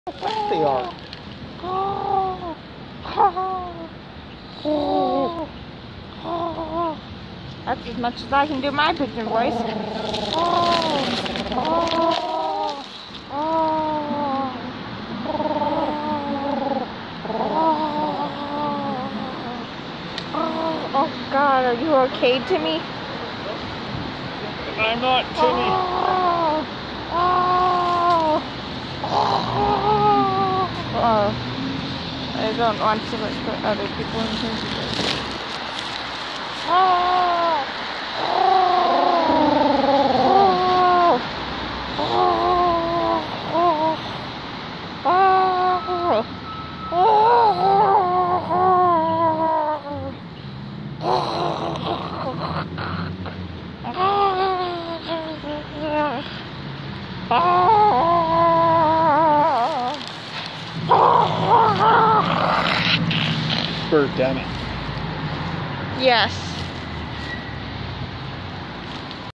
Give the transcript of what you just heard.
Yes, they are. That's as much as I can do my pigeon voice. Oh God, are you okay, Timmy? I'm not Timmy. I don't want to put other people in here. Bird, damn it. Yes.